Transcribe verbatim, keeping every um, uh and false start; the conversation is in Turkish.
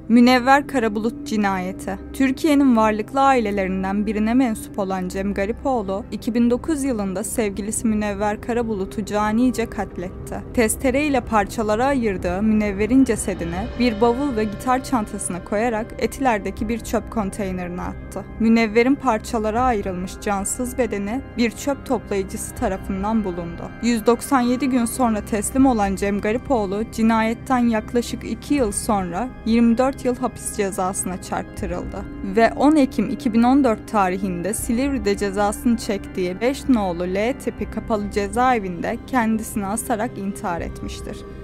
Münevver Karabulut cinayeti. Türkiye'nin varlıklı ailelerinden birine mensup olan Cem Garipoğlu, iki bin dokuz yılında sevgilisi Münevver Karabulut'u canice katletti. Testere ile parçalara ayırdığı Münevver'in cesedini bir bavul ve gitar çantasına koyarak Etiler'deki bir çöp konteynerine attı. Münevver'in parçalara ayrılmış cansız bedeni bir çöp toplayıcısı tarafından bulundu. yüz doksan yedi gün sonra teslim olan Cem Garipoğlu, cinayetten yaklaşık iki yıl sonra yirmi dört yıl hapis cezasına çarptırıldı ve on Ekim iki bin on dört tarihinde Silivri'de cezasını çektiği beş nolu L tipi kapalı cezaevinde kendisini asarak intihar etmiştir.